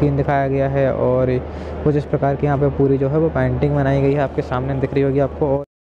Scene दिखाया गया है और कुछ इस प्रकार की यहाँ पे पूरी जो है वो पेंटिंग बनाई गई है, आपके सामने दिख रही होगी आपको। और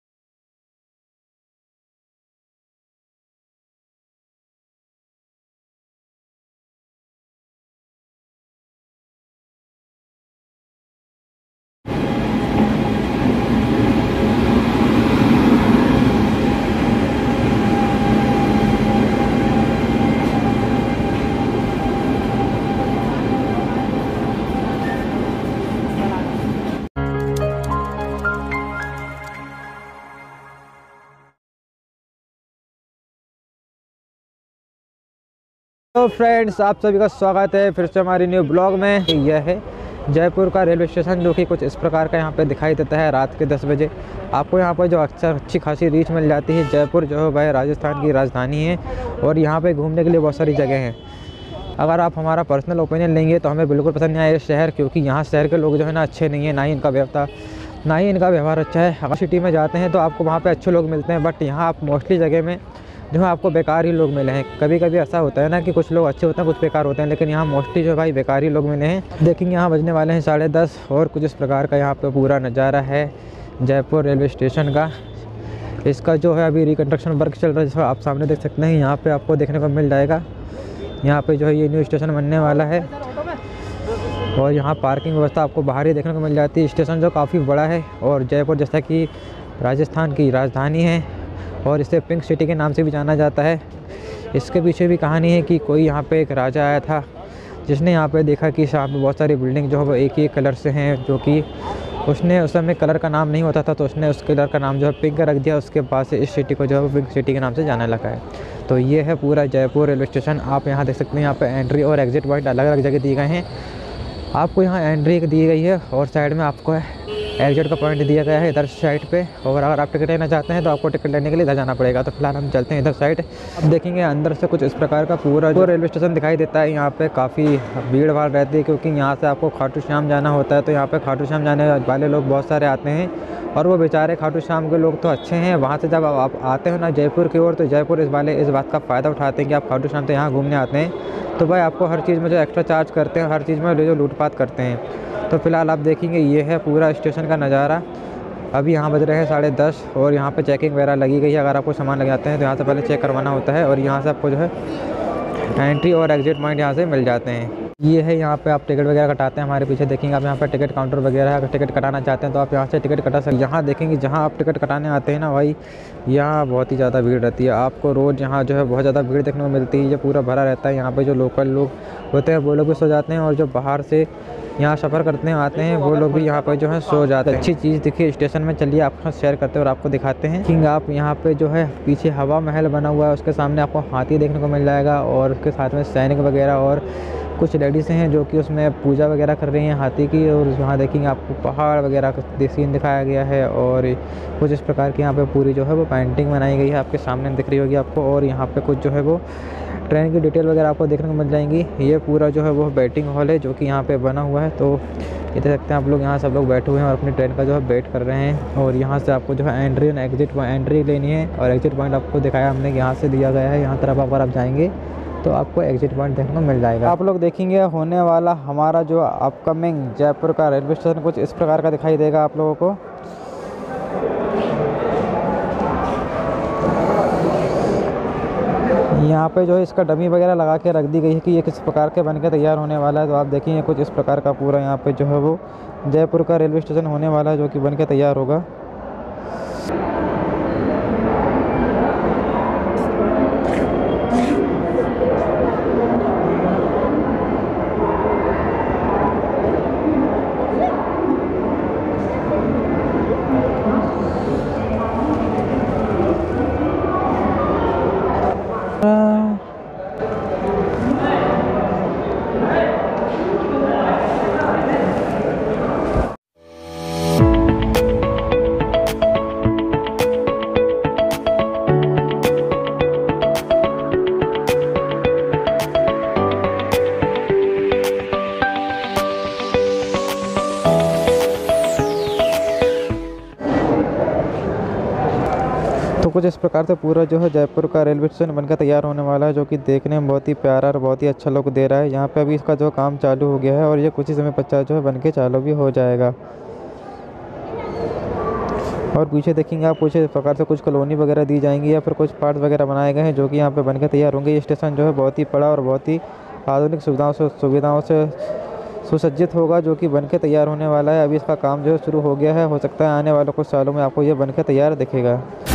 तो फ्रेंड्स, आप सभी का स्वागत है फिर से हमारी न्यू ब्लॉग में। यह है जयपुर का रेलवे स्टेशन, जो कि कुछ इस प्रकार का यहाँ पे दिखाई देता है। रात के 10 बजे आपको यहाँ पर जो अक्सर अच्छी खासी रीच मिल जाती है। जयपुर जो है वह राजस्थान की राजधानी है और यहाँ पे घूमने के लिए बहुत सारी जगह हैं। अगर आप हमारा पर्सनल ओपिनियन लेंगे तो हमें बिल्कुल पसंद नहीं आया ये शहर, क्योंकि यहाँ शहर के लोग जो है ना अच्छे नहीं है, ना ही इनका व्यवहार अच्छा है। अगर सिटी में जाते हैं तो आपको वहाँ पे अच्छे लोग मिलते हैं, बट यहाँ आप मोस्टली जगह में जो है आपको बेकार ही लोग मिले हैं। कभी कभी ऐसा होता है ना कि कुछ लोग अच्छे होते हैं, कुछ बेकार होते हैं, लेकिन यहाँ मोस्टली जो भाई बेकार ही लोग मिले हैं। देखेंगे यहाँ बजने वाले हैं 10:30 और कुछ इस प्रकार का यहाँ पे पूरा नज़ारा है जयपुर रेलवे स्टेशन का। इसका जो है अभी रिकन्स्ट्रक्शन वर्क चल रहा है, जिसको आप सामने देख सकते हैं। यहाँ पर आपको देखने को मिल जाएगा, यहाँ पर जो है ये न्यू स्टेशन बनने वाला है और यहाँ पार्किंग व्यवस्था आपको बाहर ही देखने को मिल जाती है। स्टेशन जो काफ़ी बड़ा है और जयपुर जैसा कि राजस्थान की राजधानी है और इसे पिंक सिटी के नाम से भी जाना जाता है। इसके पीछे भी कहानी है कि कोई यहाँ पे एक राजा आया था, जिसने यहाँ पे देखा कि यहाँ पे बहुत सारी बिल्डिंग जो है वो एक ही कलर से हैं, जो कि उसने उस समय कलर का नाम नहीं होता था, तो उसने उस कलर का नाम जो है पिंक रख दिया। उसके बाद से इस सिटी को जो है वो पिंक सिटी के नाम से जाना लगा है। तो ये है पूरा जयपुर रेलवे स्टेशन। आप यहाँ देख सकते हैं, यहाँ पर एंट्री और एग्जिट पॉइंट अलग अलग जगह दिए गए हैं। आपको यहाँ एंट्री दी गई है और साइड में आपको एग्जिट का पॉइंट दिया गया है इधर साइड पे। और अगर आप टिकट लेना चाहते हैं तो आपको टिकट लेने के लिए इधर जाना पड़ेगा। तो फिलहाल हम चलते हैं इधर साइड। अब देखेंगे अंदर से कुछ इस प्रकार का पूरा जो रेलवे स्टेशन दिखाई देता है। यहाँ पे काफ़ी भीड़ भाड़ रहती है, क्योंकि यहाँ से आपको खाटू श्याम जाना होता है। तो यहाँ पे खाटू श्याम जाने वाले लोग बहुत सारे आते हैं और वो बेचारे खाटू श्याम के लोग तो अच्छे हैं। वहाँ से जब आप आते हो ना जयपुर की ओर, तो जयपुर इस बात का फ़ायदा उठाते हैं कि आप खाटू श्याम तो यहाँ घूमने आते हैं, तो भाई आपको हर चीज़ में जो एक्स्ट्रा चार्ज करते हैं, हर चीज़ में जो लूटपाट करते हैं। तो फिलहाल आप देखेंगे ये है पूरा स्टेशन का नज़ारा। अभी यहाँ बज रहे हैं 10:30 और यहाँ पे चेकिंग वगैरह लगी गई है। अगर आपको सामान लग जाते हैं तो यहाँ से पहले चेक करवाना होता है और यहाँ से आपको जो है एंट्री और एग्जिट पॉइंट यहाँ से मिल जाते हैं। ये है यहाँ पे आप टिकट वगैरह कटाते हैं। हमारे पीछे देखेंगे आप यहाँ पे टिकट काउंटर वगैरह है। अगर टिकट कटाना चाहते हैं तो आप यहाँ से टिकट कटा सकते हैं। यहाँ देखेंगे जहाँ आप टिकट कटाने आते हैं ना भाई, यहाँ बहुत ही ज़्यादा भीड़ रहती है। आपको रोज़ यहाँ जो है बहुत ज़्यादा भीड़ देखने को मिलती है। ये पूरा भरा रहता है। यहाँ पे जो लोकल लोग होते हैं वो लोग भी सो जाते हैं और जो बाहर से यहाँ सफ़र करते हैं आते हैं वो लोग भी यहाँ पर जो है सो जाते हैं। अच्छी चीज़ दिखी स्टेशन में, चलिए आपके साथ शेयर करते हैं और आपको दिखाते हैं कि आप यहाँ पे जो है पीछे हवा महल बना हुआ है, उसके सामने आपको हाथी देखने को मिल जाएगा और उसके साथ में सैनिक वगैरह और कुछ लेडीज़ हैं जो कि उसमें पूजा वगैरह कर रही हैं हाथी की। और वहाँ देखेंगे आपको पहाड़ वगैरह का सीन दिखाया गया है और कुछ इस प्रकार की यहाँ पे पूरी जो है वो पेंटिंग बनाई गई है, आपके सामने दिख रही होगी आपको। और यहाँ पे कुछ जो है वो ट्रेन की डिटेल वगैरह आपको देखने को मिल जाएंगी। ये पूरा जो है वो वेटिंग हॉल है जो कि यहाँ पे बना हुआ है। तो ये देख सकते हैं आप लोग, यहाँ सब लोग बैठे हुए हैं और अपनी ट्रेन का जो है वेट कर रहे हैं। और यहाँ से आपको जो है एंट्री और एंट्री लेनी है और एग्जिट पॉइंट आपको दिखाया हमने, यहाँ से दिया गया है। यहाँ तरफ अगर आप जाएंगे तो आपको एग्जिट पॉइंट देखने को मिल जाएगा। आप लोग देखेंगे होने वाला हमारा जो अपकमिंग जयपुर का रेलवे स्टेशन कुछ इस प्रकार का दिखाई देगा आप लोगों को। यहाँ पे जो है इसका डमी वगैरह लगा के रख दी गई है कि ये किस प्रकार के बन के तैयार होने वाला है। तो आप देखेंगे कुछ इस प्रकार का पूरा यहाँ पे जो है वो जयपुर का रेलवे स्टेशन होने वाला है, जो कि बन के तैयार होगा। कुछ इस प्रकार से पूरा जो है जयपुर का रेलवे स्टेशन बनकर तैयार होने वाला है, जो कि देखने में बहुत ही प्यारा और बहुत ही अच्छा लुक दे रहा है। यहाँ पे अभी इसका जो काम चालू हो गया है और ये कुछ ही समय पश्चात जो है बनके चालू भी हो जाएगा। और पीछे देखेंगे आप कुछ इस प्रकार से कुछ कॉलोनी वगैरह दी जाएंगी या फिर कुछ पार्ट्स वगैरह बनाए गए हैं जो कि यहाँ पे बनकर तैयार होंगे। ये स्टेशन जो है बहुत ही बड़ा और बहुत ही आधुनिक सुविधाओं से सुसज्जित होगा, जो कि बनके तैयार होने वाला है। अभी इसका काम जो है शुरू हो गया है। हो सकता है आने वाले कुछ सालों में आपको ये बनकर तैयार दिखेगा।